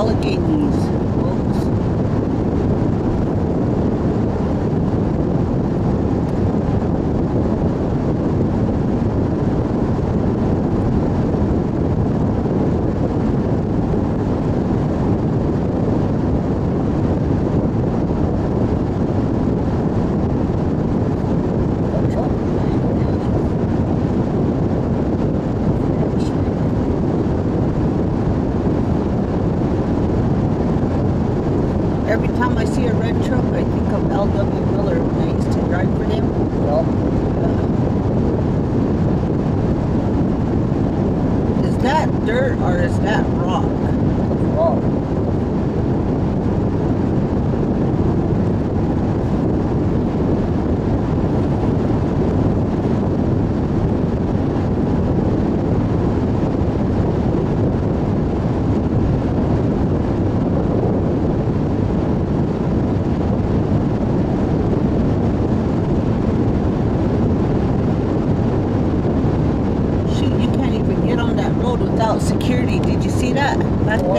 Alleghenies, folks. Every time I see a red truck, I think of L.W. Miller when I used to drive for them. Is that dirt or is that rock? Rock. Shoot, you can't even get on that road without security. Did you see that?